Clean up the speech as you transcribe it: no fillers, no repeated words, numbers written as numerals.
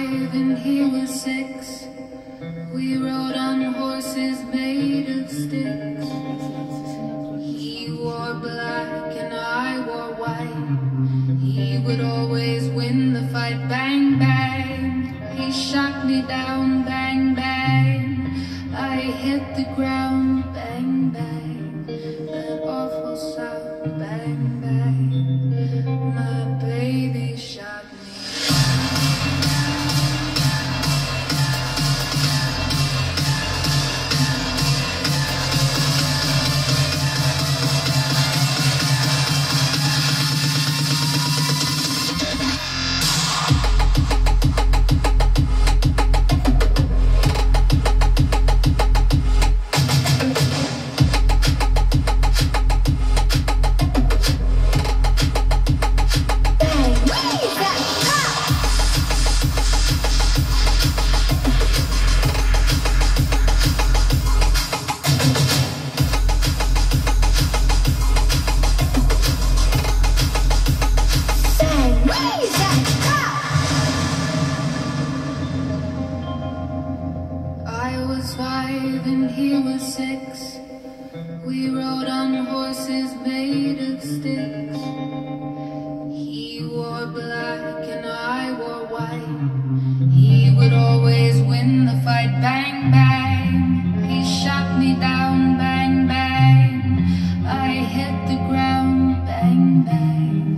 and he was 6. We rode on horses made of sticks. He wore black and I wore white. He would always win the fight. Bang, bang, he shot me down. Bang, bang, I hit the ground. Bang, bang, that awful sound. Bang, bang, my baby shot me. I was 5 and he was 6. We rode on horses made of sticks. He wore black and I wore white. He would always win the fight. Bang, bang, he shot me down. Bang, bang, I hit the ground. Bang, bang,